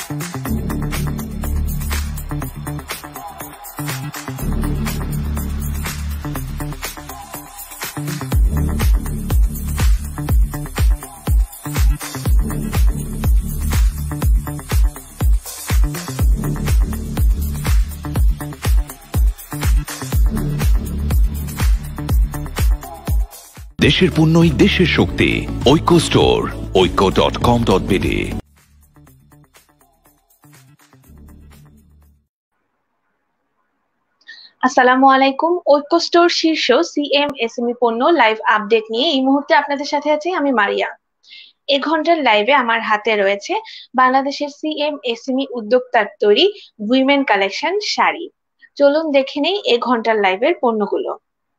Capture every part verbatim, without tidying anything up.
দেশের পণ্যই দেশের শক্তি। ঐক্য স্টোর, ঐক্য ডট কম ডট বিডি। আসসালামু আলাইকুম। ঐক্য স্টোর শীর্ষ সিএম এসএমই পণ্য লাইভ আপডেট নিয়ে এই মুহূর্তে আপনাদের সাথে আছি আমি মারিয়া। এ ঘন্টার লাইভে আমার হাতে রয়েছে বাংলাদেশের সিএম এসএমই উদ্যোক্তার তৈরি উইমেন কালেকশন শাড়ি। চলুন দেখে নেই এ ঘন্টার লাইভের পণ্যগুলো।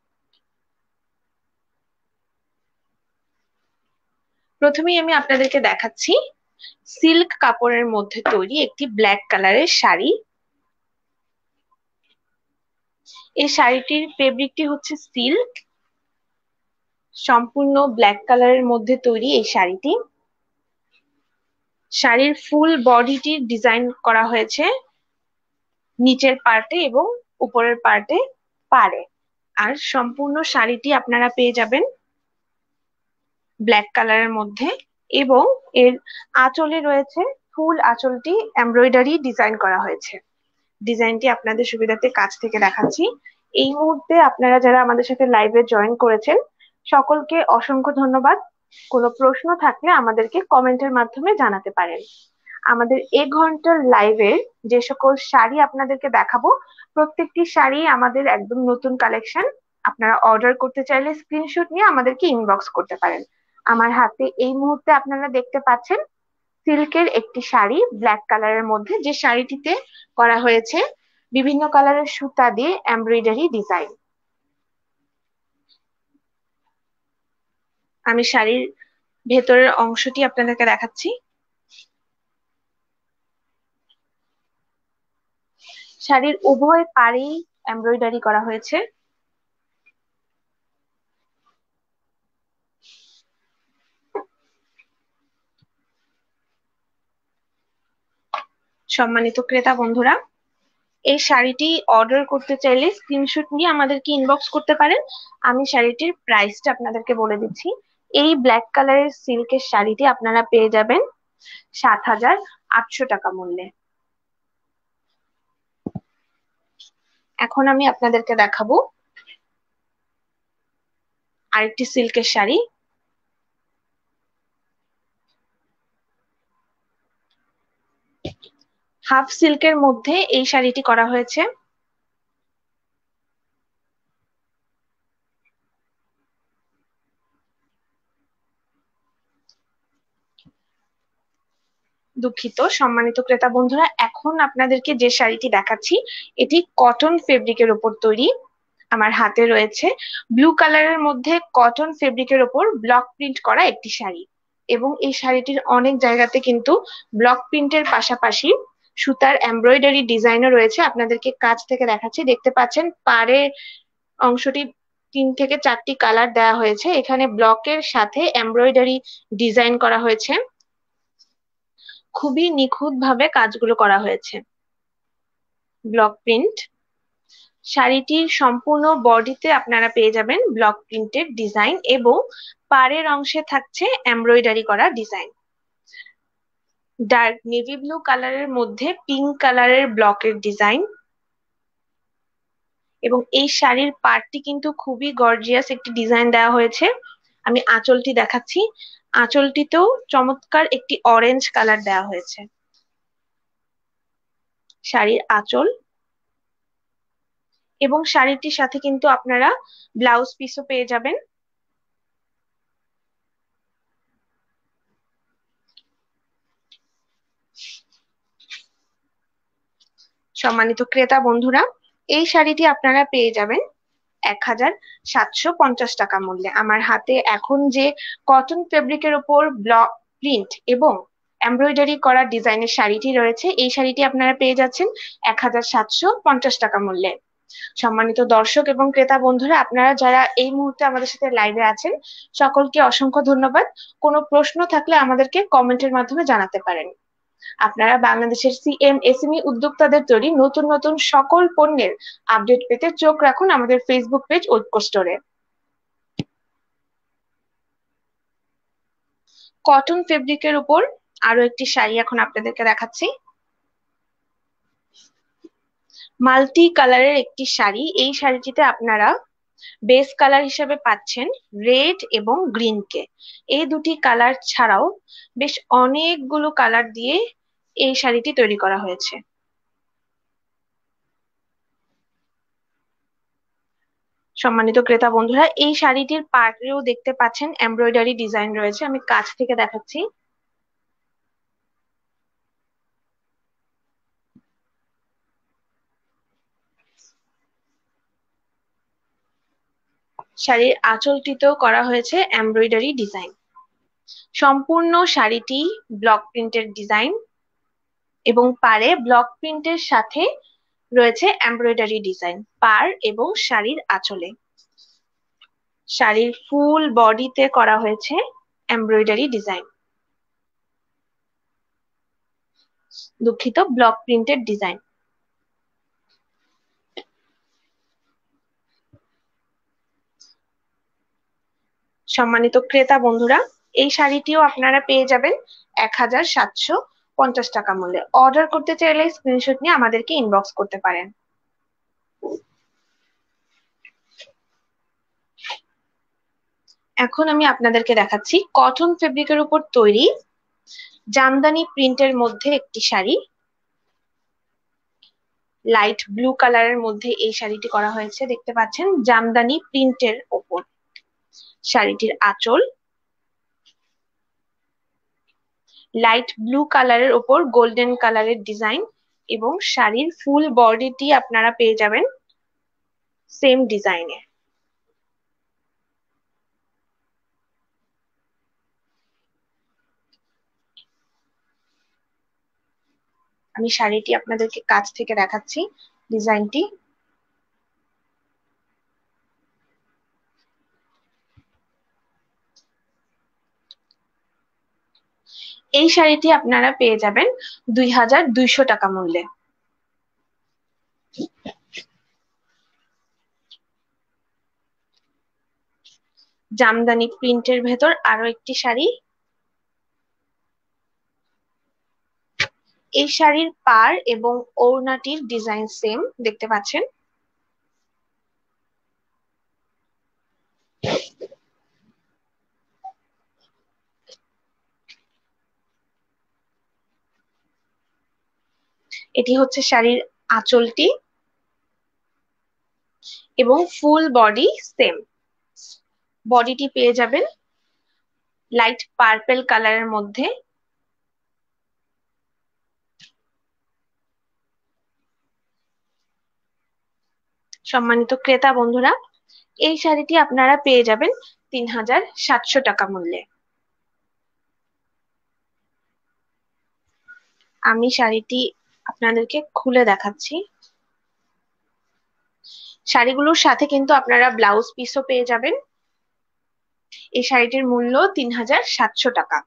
প্রথমেই আমি আপনাদেরকে দেখাচ্ছি সিল্ক কাপড়ের মধ্যে তৈরি একটি ব্ল্যাক কালারের শাড়ি। এই শাড়িটির ফেব্রিকটি হচ্ছে সিল্ক, সম্পূর্ণ ব্ল্যাক কালারের মধ্যে তৈরি এই শাড়িটি। শাড়ির ফুল বডিটির ডিজাইন করা হয়েছে নিচের পার্টে এবং উপরের পার্টে পাড়ে। আর সম্পূর্ণ শাড়িটি আপনারা পেয়ে যাবেন ব্ল্যাক কালারের মধ্যে এবং এর আঁচলে রয়েছে ফুল আঁচলটি এমব্রয়ডারি ডিজাইন করা হয়েছে। ডিজাইনটি আপনাদের সুবিধার্থে কাছ থেকে দেখাচ্ছি। এই মুহূর্তে আপনারা যারা আমাদের সাথে লাইভে জয়েন করেছেন সকলকে অসংখ্য ধন্যবাদ। কোনো প্রশ্ন থাকলে আমাদেরকে কমেন্টের মাধ্যমে জানাতে পারেন। আমাদের এ ঘন্টার লাইভে যে সকল শাড়ি আপনাদেরকে দেখাবো প্রত্যেকটি শাড়ি আমাদের একদম নতুন কালেকশন। আপনারা অর্ডার করতে চাইলে স্ক্রিনশট নিয়ে আমাদেরকে ইনবক্স করতে পারেন। আমার হাতে এই মুহূর্তে আপনারা দেখতে পাচ্ছেন সিল্কের একটি শাড়ি ব্ল্যাক কালারের মধ্যে, যে শাড়িটিতে করা হয়েছে বিভিন্ন কালারের সুতা দিয়ে এমব্রয়ডারি ডিজাইন। আমি শাড়ির ভেতরের অংশটি আপনাদেরকে দেখাচ্ছি। শাড়ির উভয় পাড়েই এমব্রয়ডারি করা হয়েছে। সম্মানিত ক্রেতা বন্ধুরা, এই শাড়িটি অর্ডার করতে চাইলে স্ক্রিনশট নিয়ে আমাদেরকে ইনবক্স করতে পারেন। আমি শাড়িটির প্রাইসটা আপনাদেরকে বলে দিচ্ছি। এই ব্ল্যাক কালারের সিল্কের শাড়িটি আপনারা পেয়ে যাবেন সাত হাজার আটশো টাকা মূল্যে। এখন আমি আপনাদেরকে দেখাবো আরেকটি সিল্কের শাড়ি। হাফ সিল্কের মধ্যে এই শাড়িটি করা হয়েছে। দুঃখিত সম্মানিত ক্রেতা বন্ধুরা, এখন আপনাদেরকে যে শাড়িটি দেখাচ্ছি এটি কটন ফেব্রিকের উপর তৈরি। আমার হাতে রয়েছে ব্লু কালারের মধ্যে কটন ফেব্রিকের উপর ব্লক প্রিন্ট করা একটি শাড়ি এবং এই শাড়িটির অনেক জায়গাতে কিন্তু ব্লক প্রিন্টের পাশাপাশি সুতার এমব্রয়ডারি ডিজাইনও রয়েছে। আপনাদেরকে কাছ থেকে দেখাচ্ছি, দেখতে পাচ্ছেন পাড়ে অংশটি তিন থেকে চারটি কালার দেওয়া হয়েছে। এখানে ব্লকের সাথে এমব্রয়ডারি ডিজাইন করা হয়েছে। খুবই নিখুঁত ভাবে কাজগুলো করা হয়েছে। ব্লক প্রিন্ট শাড়িটির সম্পূর্ণ বডিতে আপনারা পেয়ে যাবেন ব্লক প্রিন্টের ডিজাইন এবং পাড়ের অংশে থাকছে এমব্রয়ডারি করা ডিজাইন। ডার্ক নেভি ব্লু কালারের মধ্যে পিঙ্ক কালারের ব্লকের ডিজাইন এবং এই শাড়ির পাড়টি কিন্তু খুবই গর্জিয়াস একটি ডিজাইন দেওয়া হয়েছে। আমি আঁচলটি দেখাচ্ছি। আঁচলটিতেও চমৎকার একটি অরেঞ্জ কালার দেওয়া হয়েছে। শাড়ির আঁচল এবং শাড়িটির সাথে কিন্তু আপনারা ব্লাউজ পিসও পেয়ে যাবেন। সম্মানিত ক্রেতা বন্ধুরা, এই শাড়িটি আপনারা পেয়ে যাবেন এক হাজার সাতশো পঞ্চাশ টাকা মূল্যে। আমার হাতে এখন যে কটন ফেব্রিকের উপর ব্লক প্রিন্ট এবং এমব্রয়ডারি করা ডিজাইনের শাড়িটি রয়েছে এই শাড়িটি আপনারা পেয়ে যাচ্ছেন এক হাজার সাতশো পঞ্চাশ টাকা মূল্যে। সম্মানিত দর্শক এবং ক্রেতা বন্ধুরা, আপনারা যারা এই মুহূর্তে আমাদের সাথে লাইভে আছেন সকলকে অসংখ্য ধন্যবাদ। কোনো প্রশ্ন থাকলে আমাদেরকে কমেন্টের মাধ্যমে জানাতে পারেন। আপনারা বাংলাদেশের সিএম এসএমই উদ্যোক্তাদের তৈরি নতুন নতুন সকল পণ্যের আপডেট পেতে চোখ রাখুন আমাদের ফেসবুক পেজ ঐক্য স্টোরে। কটন ফেব্রিকের উপর আরো একটি শাড়ি এখন আপনাদেরকে দেখাচ্ছি। মাল্টি কালারের একটি শাড়ি, এই শাড়িটিতে আপনারা বেস কালার হিসেবে পাচ্ছেন রেড এবং গ্রিন কে। এই দুটি কালার ছাড়াও বেশ অনেকগুলো কালার দিয়ে এই শাড়িটি তৈরি করা হয়েছে। সম্মানিত ক্রেতা বন্ধুরা, এই শাড়িটির পাড়েও দেখতে পাচ্ছেন এমব্রয়ডারি ডিজাইন রয়েছে, আমি কাছ থেকে দেখাচ্ছি। শাড়ির আঁচলটিতেও করা হয়েছে এমব্রয়ডারি ডিজাইন। সম্পূর্ণ শাড়িটি ব্লক প্রিন্টের ডিজাইন এবং পাড়ে ব্লক প্রিন্টের সাথে রয়েছে এমব্রয়ডারি ডিজাইন পাড় এবং শাড়ির আঁচলে। শাড়ির ফুল বডিতে করা হয়েছে এমব্রয়ডারি ডিজাইন, দুঃখিত ব্লক প্রিন্টের ডিজাইন। সম্মানিত ক্রেতা বন্ধুরা, এই শাড়িটিও আপনারা পেয়ে যাবেন এক হাজার সাতশো পঞ্চাশ টাকা মূল্যে। অর্ডার করতে চাইলে স্ক্রিনশট নিয়ে আমাদেরকে ইনবক্স করতে পারেন। এখন আমি আপনাদেরকে দেখাচ্ছি কটন ফেব্রিকের উপর তৈরি জামদানি প্রিন্টের মধ্যে একটি শাড়ি। লাইট ব্লু কালারের মধ্যে এই শাড়িটি করা হয়েছে, দেখতে পাচ্ছেন জামদানি প্রিন্টের ওপর। শাড়িটির আঁচল লাইট ব্লু কালারের ওপর গোল্ডেন কালারের ডিজাইন এবং শাড়ির ফুল বডিটি আপনারা পেয়ে যাবেন সেম ডিজাইনে। আমি শাড়িটি আপনাদেরকে কাছ থেকে দেখাচ্ছি ডিজাইনটি। এই শাড়িটি আপনারা পেয়ে যাবেন দুই হাজার দুইশো টাকা মূল্যে। জামদানি প্রিন্টের ভেতর আরো একটি শাড়ি। এই শাড়ির পাড় এবং ওড়নাটির ডিজাইন সেম, দেখতে পাচ্ছেন। এটি হচ্ছে শাড়ির আঁচলটি এবং ফুল বডি সেম। বডিটি পেয়ে যাবেন লাইট পার্পল কালারের মধ্যে। সম্মানিত ক্রেতা বন্ধুরা, এই শাড়িটি আপনারা পেয়ে যাবেন তিন হাজার সাতশো টাকা মূল্যে। আমি শাড়িটি আপনাদেরকে খুলে দেখাচ্ছি। শাড়িগুলোর সাথে কিন্তু আপনারা ব্লাউজ পিসও পেয়ে যাবেন। এই শাড়িটির মূল্য তিন হাজার সাতশো টাকা।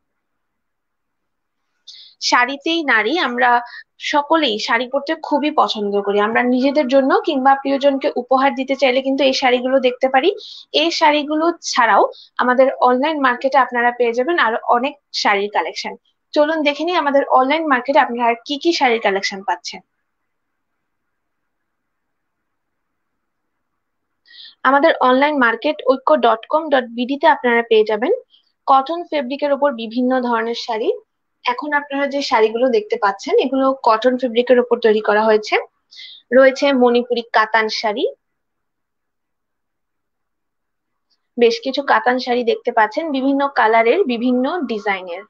শাড়িতেই নারী, আমরা সকলেই শাড়ি পরতে খুবই পছন্দ করি। আমরা নিজেদের জন্য কিংবা প্রিয়জনকে উপহার দিতে চাইলে কিন্তু এই শাড়িগুলো দেখতে পারি। এই শাড়িগুলো ছাড়াও আমাদের অনলাইন মার্কেটে আপনারা পেয়ে যাবেন আরো অনেক শাড়ির কালেকশন। চলুন দেখে নিই আমাদের অনলাইন মার্কেটে আপনারা আর কি কি শাড়ির কালেকশন পাচ্ছেন। আমাদের online market Oikko dot com dot BD তে আপনারা পেয়ে যাবেন কটন ফেব্রিকের উপর বিভিন্ন ধরনের শাড়ি। এখন আপনারা যে শাড়িগুলো দেখতে পাচ্ছেন এগুলো কটন ফেব্রিকের উপর তৈরি করা হয়েছে। রয়েছে মণিপুরি কাতান শাড়ি, বেশ কিছু কাতান শাড়ি দেখতে পাচ্ছেন বিভিন্ন কালারের বিভিন্ন ডিজাইনের।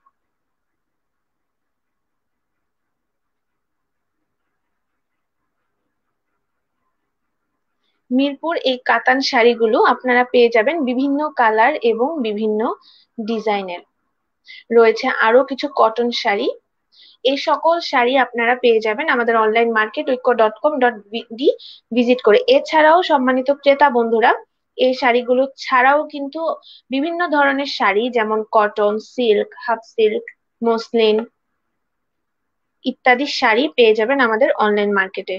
মিরপুর এই কাতান শাড়িগুলো আপনারা পেয়ে যাবেন বিভিন্ন কালার এবং বিভিন্ন ডিজাইনের। রয়েছে আরো কিছু কটন শাড়ি। এই সকল শাড়ি আপনারা পেয়ে যাবেন আমাদের online market Oikko dot com dot BD visit করে। এছাড়াও সম্মানিত ক্রেতা বন্ধুরা, এই শাড়িগুলো ছাড়াও কিন্তু বিভিন্ন ধরনের শাড়ি যেমন cotton, silk, half silk, muslin, ইত্যাদি শাড়ি পেয়ে যাবেন আমাদের অনলাইন মার্কেটে।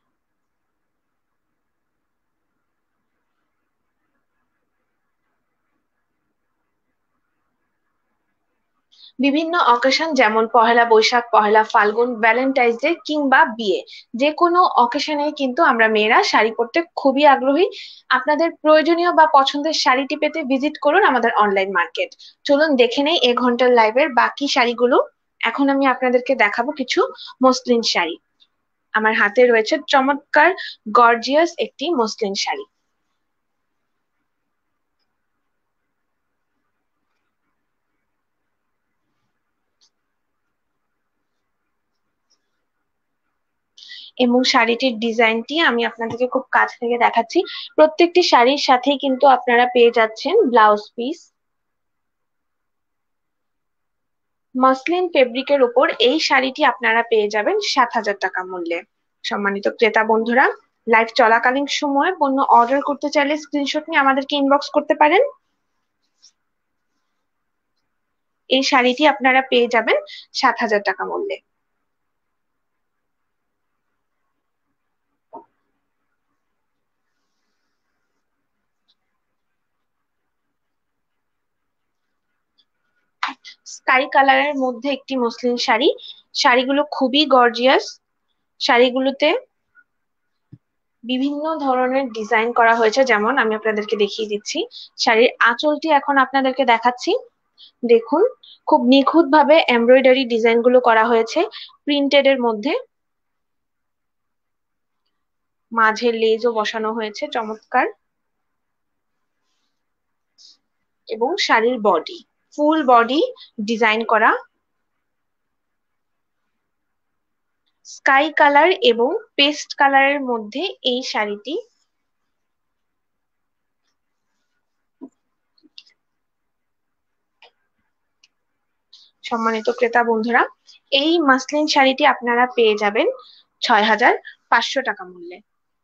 বিভিন্ন অকেশন যেমন পহেলা বৈশাখ, পহেলা ফাল্গুন, ভ্যালেন্টাইন্স ডে কিংবা বিয়ে, যে কোনো অকেশনে কিন্তু আমরা মেয়েরা শাড়ি পরতে খুবই আগ্রহী। আপনাদের প্রয়োজনীয় বা পছন্দের শাড়িটি পেতে ভিজিট করুন আমাদের অনলাইন মার্কেট। চলুন দেখে নেই এ ঘন্টার লাইভের বাকি শাড়িগুলো। এখন আমি আপনাদেরকে দেখাবো কিছু মসলিন শাড়ি। আমার হাতে রয়েছে চমৎকার গর্জিয়াস একটি মসলিন শাড়ি। এবং শাড়িটির ডিজাইনটি আমি আপনাদেরকে খুব কাছ থেকে দেখাচ্ছি। প্রত্যেকটি শাড়ির সাথেই কিন্তু আপনারা পেয়ে যাচ্ছেন ব্লাউজ পিস। মসলিন ফেব্রিকের উপর এই শাড়িটি আপনারা পেয়ে যাবেন সাত হাজার টাকা মূল্যে। সম্মানিত ক্রেতা বন্ধুরা, লাইভ চলাকালীন সময়ে পণ্য অর্ডার করতে চাইলে স্ক্রিনশট নিয়ে আমাদেরকে ইনবক্স করতে পারেন। এই শাড়িটি আপনারা পেয়ে যাবেন সাত হাজার টাকা মূল্যে। স্কাই কালারের মধ্যে একটি মসলিন শাড়ি। শাড়িগুলো খুবই গর্জিয়াস। শাড়িগুলোতে বিভিন্ন ধরনের ডিজাইন করা হয়েছে, যেমন আমি আপনাদেরকে দেখিয়ে দিচ্ছি। শাড়ির আঁচলটি এখন আপনাদেরকে দেখাচ্ছি। দেখুন, খুব নিখুঁত ভাবে এমব্রয়ডারি ডিজাইন গুলো করা হয়েছে প্রিন্টেড এর মধ্যে। মাঝে লেজও বসানো হয়েছে চমৎকার। এবং শাড়ির বডি, ফুল বডি ডিজাইন করা। স্কাই কালার এবং পেস্ট কালারের মধ্যে এই শাড়িটি। সম্মানিত ক্রেতা বন্ধুরা, এই মাসলিন শাড়িটি আপনারা পেয়ে যাবেন ছয় হাজার পাঁচশো টাকা মূল্যে।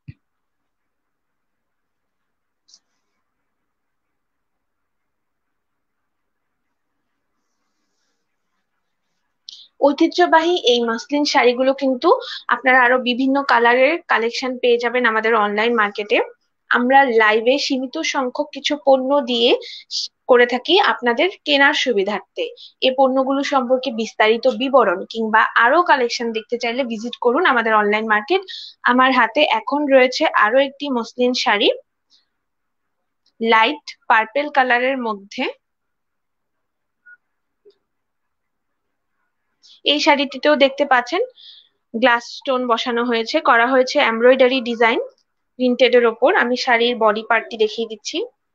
ঐতিহ্যবাহী এই মাসলিন শাড়িগুলো কিন্তু আপনারা আরো বিভিন্ন কালারের কালেকশন পেয়ে যাবেন আমাদের অনলাইন মার্কেটে। আমরা লাইভে সীমিত সংখ্যক কিছু পণ্য দিয়ে করে থাকি আপনাদের কেনার সুবিধার্থে। এই পণ্যগুলো সম্পর্কে বিস্তারিত বিবরণ কিংবা আরো কালেকশন দেখতে চাইলে ভিজিট করুন আমাদের অনলাইন মার্কেট। আমার হাতে এখন রয়েছে আরো একটি মসলিন শাড়ি, লাইট পার্পেল কালারের মধ্যে। এই শাড়িটিতেও দেখতে পাচ্ছেন গ্লাস স্টোন বসানো হয়েছে, করা হয়েছে এমব্রয়ডারি ডিজাইন প্রিন্টেড এর ওপর। আমি শাড়ির বডি পার্টটি দেখিয়ে দিচ্ছি।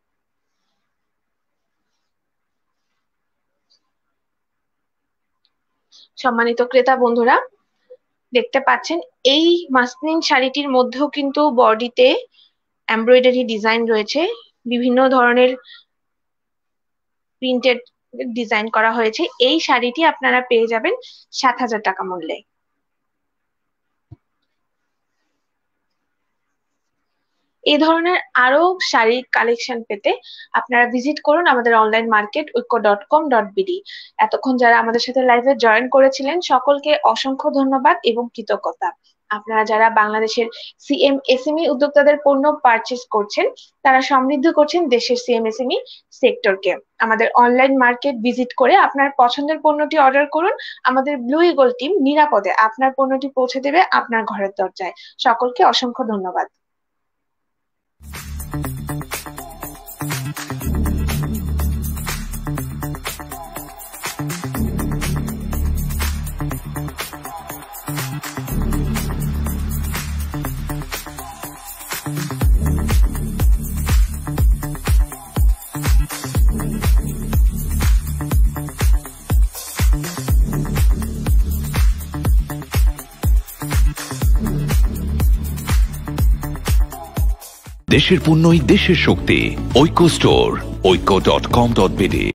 সম্মানিত ক্রেতা বন্ধুরা, দেখতে পাচ্ছেন এই মাসলিন শাড়িটির মধ্যেও কিন্তু বডিতে এমব্রয়ডারি ডিজাইন রয়েছে, বিভিন্ন ধরনের প্রিন্টেড ডিজাইন করা হয়েছে। এই শাড়িটি আপনারা পেয়ে যাবেন সাত হাজার টাকা মূল্যে। এই ধরনের আরো শাড়ির কালেকশন পেতে আপনারা ভিজিট করুন আমাদের online market Oikko dot com dot BD. এতক্ষণ যারা আমাদের সাথে লাইভে জয়েন করেছিলেন সকলকে অসংখ্য ধন্যবাদ এবং কৃতজ্ঞতা। আপনারা যারা বাংলাদেশের সিএমএসএমই উদ্যোক্তাদের পণ্য পারচেজ করছেন, তারা সমৃদ্ধ করছেন দেশের সিএমএসএমই সেক্টরকে। আমাদের অনলাইন মার্কেট ভিজিট করে আপনার পছন্দের পণ্যটি অর্ডার করুন। আমাদের ব্লু ইগল টিম নিরাপদে আপনার পণ্যটি পৌঁছে দেবে আপনার ঘরের দরজায়। সকলকে অসংখ্য ধন্যবাদ। দেশের পণ্যই দেশের শক্তি। ঐক্য স্টোর, ঐক্য ডট কম ডট বিডি।